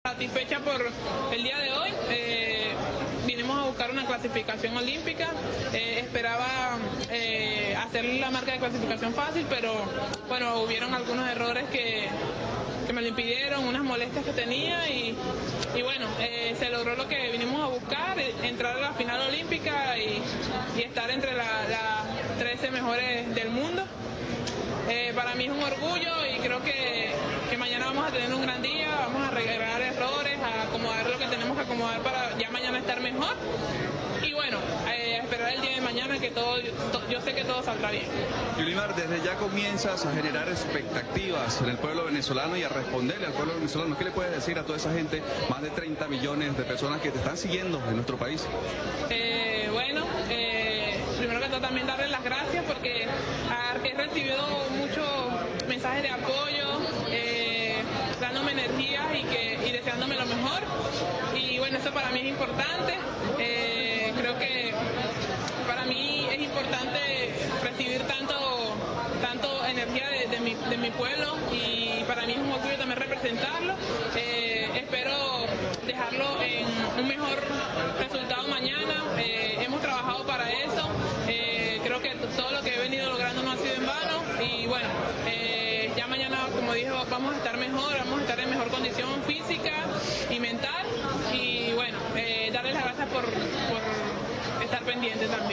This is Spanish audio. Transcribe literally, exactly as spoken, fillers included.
Satisfecha por el día de hoy, eh, vinimos a buscar una clasificación olímpica, eh, esperaba eh, hacer la marca de clasificación fácil, pero bueno, hubieron algunos errores que, que me lo impidieron, unas molestias que tenía y, y bueno, eh, se logró lo que vinimos a buscar, entrar a la final olímpica y, y estar entre las la trece mejores del mundo. Eh, para mí es un orgullo y creo que, que mañana vamos a tener un gran día, vamos a arreglar errores, a acomodar lo que tenemos que acomodar para ya mañana estar mejor. Y bueno, eh, esperar el día de mañana que todo, to, yo sé que todo saldrá bien. Yulimar, desde ya comienzas a generar expectativas en el pueblo venezolano y a responderle al pueblo venezolano. ¿Qué le puedes decir a toda esa gente, más de treinta millones de personas que te están siguiendo en nuestro país? Eh, bueno, eh, primero que todo también darles las gracias porque he recibido muchos mensajes de apoyo, eh, dándome energías y, que, y deseándome lo mejor. Y bueno, eso para mí es importante. Eh, creo que para mí es importante recibir tanto, tanto energía de, de, mi, de mi pueblo y para mí es un orgullo también representarlo. Eh, espero dejarlo en un mejor resultado mañana. Eh, hemos trabajado para eso. Eh, creo que todo lo que he venido logrando no ha sido en vano y bueno, eh, ya mañana, como dije, vamos a estar mejor, vamos a estar en mejor condición física y mental y bueno, eh, darles las gracias por, por estar pendiente también.